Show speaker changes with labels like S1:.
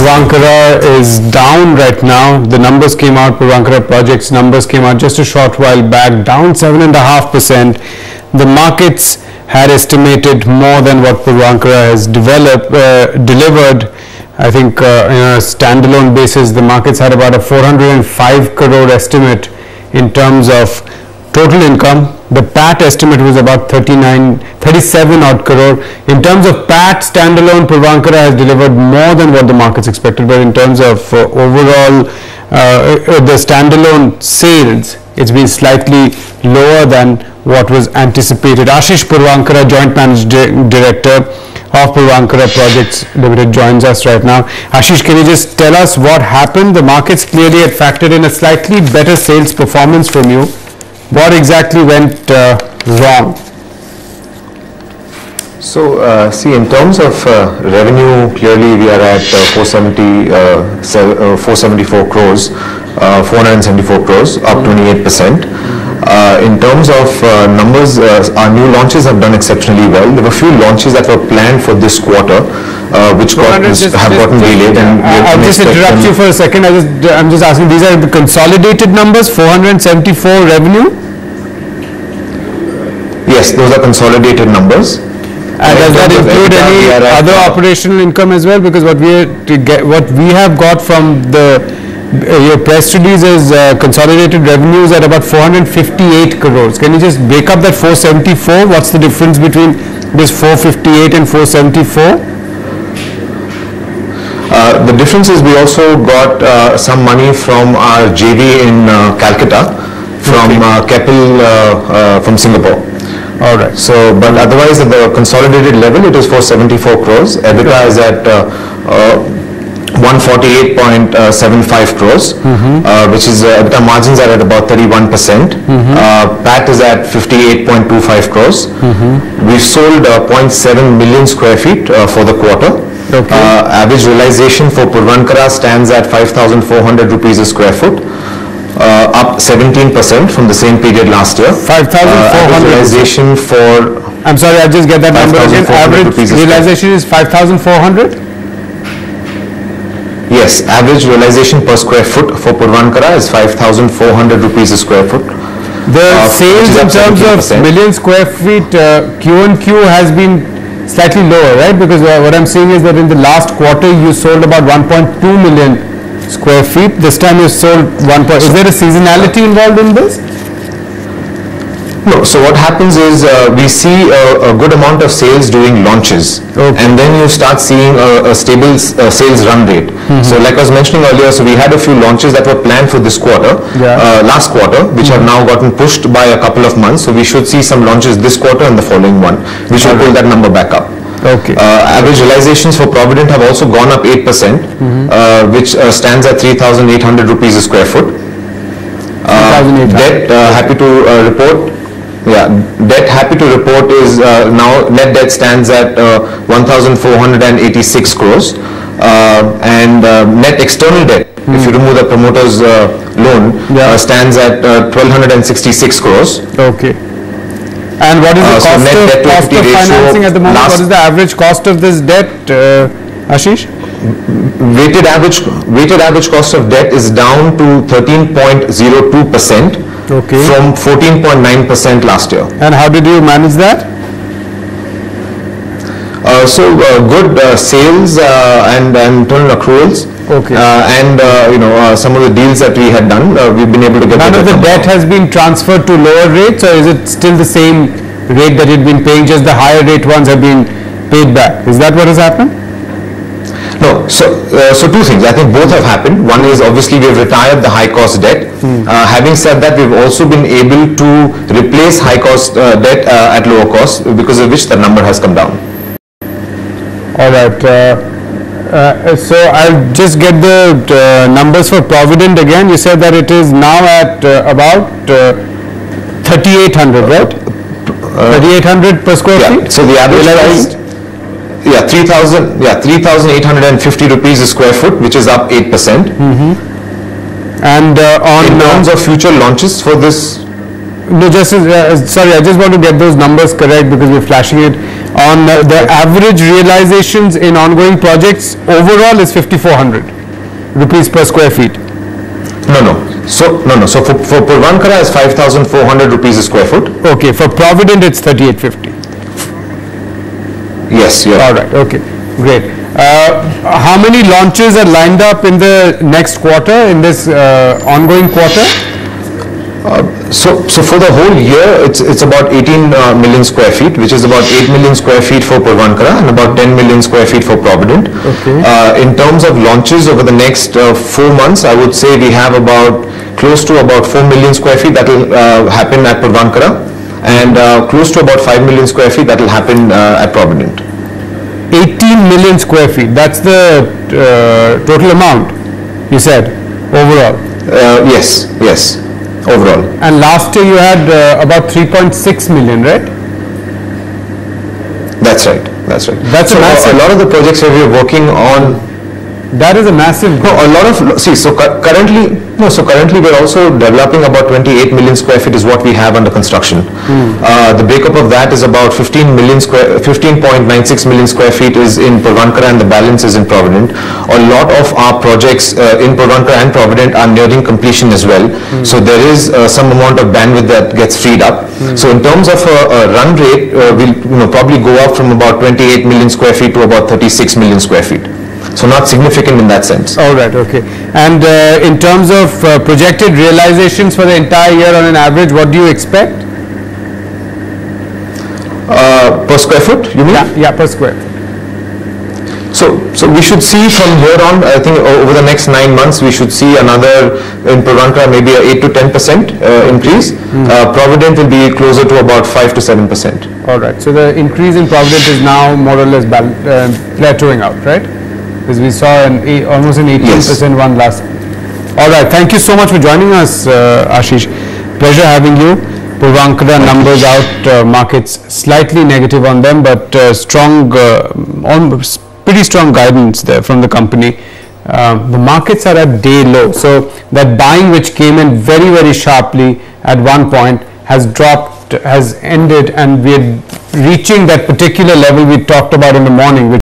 S1: Puravankara is down right now. The numbers came out, Puravankara projects numbers came out just a short while back, down 7.5%. The markets had estimated more than what Puravankara has delivered. I think on a standalone basis, the markets had about a 405 crore estimate in terms of total income. The PAT estimate was about 37 odd crore. In terms of PAT, standalone Puravankara has delivered more than what the markets expected, but in terms of overall the standalone sales, it's been slightly lower than what was anticipated. Ashish Puravankara, Joint Managing Director of Puravankara Projects Limited, joins us right now. Ashish, can you just tell us what happened? The markets clearly had factored in a slightly better sales performance from you. What exactly went wrong?
S2: So, see, in terms of revenue, clearly we are at 474 crores, 474 crores, up 28%. In terms of numbers, our new launches have done exceptionally well. There were a few launches that were planned for this quarter, which have gotten delayed. And
S1: I'll just interrupt you for a second. I'm just asking, these are the consolidated numbers, 474 revenue?
S2: Yes, those are consolidated numbers.
S1: And does that include any other operational income as well? Because what we have got from your press release is consolidated revenues at about 458 crores. Can you just break up that 474? What's the difference between this 458 and 474?
S2: The difference is we also got some money from our JV in Calcutta, from Keppel from Singapore.
S1: All right.
S2: So, but otherwise at the consolidated level, it is 474 crores. EBITDA is at 148.75 crores, which is EBITDA margins are at about 31%. PAT is at 58.25 crores. We've sold 0.7 million square feet for the quarter.
S1: Okay.
S2: Average realization for Puravankara stands at 5,400 rupees a square foot. Up 17% from the same period last year.
S1: 5,400
S2: realization for...
S1: I'm sorry, I just get that number again. Average realization is 5,400?
S2: Yes, average realization per square foot for Puravankara is 5,400 rupees a square foot.
S1: The sales in terms of million square feet Q&Q has been slightly lower, right? Because what I'm seeing is that in the last quarter you sold about 1.2 million square feet. This time you sold 1. Is there a seasonality involved in this?
S2: No. So what happens is we see a good amount of sales during launches, and then you start seeing a stable sales run rate. So like I was mentioning earlier, so we had a few launches that were planned for this quarter, last quarter, which have now gotten pushed by a couple of months. So we should see some launches this quarter and the following one, which will pull that number back up.
S1: Okay.
S2: Average realizations for Provident have also gone up 8%, which stands at 3,800 rupees a square foot. Debt, happy to report. Yeah, debt, happy to report, is now net debt stands at 1,486 crores, and net external debt, if you remove the promoter's loan, stands at 1,266 crores.
S1: Okay. And what is the cost of financing at the moment? What is the average cost of this debt, Ashish?
S2: Weighted average cost of debt is down to 13.02%, from 14.9% last year.
S1: And how did you manage that?
S2: Good sales and internal accruals.
S1: Okay.
S2: And some of the deals that we had done, we've been able to get.
S1: None of the debt has been transferred to lower rates, or is it still the same rate that you've been paying? Just the higher rate ones have been paid back. Is that what has happened?
S2: No. So two things. I think both have happened. One is obviously we've retired the high cost debt. Having said that, we've also been able to replace high cost debt at lower cost, because of which the number has come down.
S1: All right. So I'll just get the numbers for Provident again. You said that it is now at about 3,800, right? 3,800 per square feet.
S2: So the average price, 3,850 rupees a square foot, which is up 8%.
S1: And
S2: in terms of future launches for this.
S1: No, just sorry, I just want to get those numbers correct because we're flashing it. On the average realizations in ongoing projects overall is 5,400. rupees per square feet.
S2: No. So for Puravankara it's 5,400 rupees a square foot.
S1: Okay, for Provident it's 3,850.
S2: Yes, yeah.
S1: All right, okay, great. How many launches are lined up in the next quarter, in this ongoing quarter?
S2: So for the whole year, it's about 18 million square feet, which is about 8 million square feet for Puravankara and about 10 million square feet for Provident.
S1: Okay.
S2: In terms of launches over the next 4 months, I would say we have close to about 4 million square feet that will happen at Puravankara, and close to about 5 million square feet that will happen at Provident.
S1: 18 million square feet, that's the total amount, you said, overall?
S2: Yes, overall.
S1: And last year you had about 3.6 million, right?
S2: That's right.
S1: That's
S2: so
S1: a massive...
S2: a lot of the projects that we are working on...
S1: That is a massive...
S2: No, a lot of... See, currently we're also developing about 28 million square feet is what we have under construction. The breakup of that is about 15.96 million square feet is in Puravankara and the balance is in Provident. A lot of our projects in Puravankara and Provident are nearing completion as well. So there is some amount of bandwidth that gets freed up. So in terms of a run rate, we'll probably go up from about 28 million square feet to about 36 million square feet. So not significant in that sense.
S1: All right, okay. And in terms of projected realizations for the entire year on an average, what do you expect?
S2: Per square foot, you mean?
S1: Yeah, per square foot.
S2: So we should see from here on, I think over the next 9 months, we should see another, in Puravankara, maybe a 8 to 10% increase. Provident will be closer to about 5 to 7%.
S1: All right, so the increase in Provident is now more or less plateauing out, right? Because we saw almost an 18% one last. All right, thank you so much for joining us, Ashish. Pleasure having you. Puravankara numbers out, markets slightly negative on them, but strong, almost pretty strong guidance there from the company. The markets are at day low, so that buying which came in very, very sharply at one point has dropped, has ended, and we are reaching that particular level we talked about in the morning, which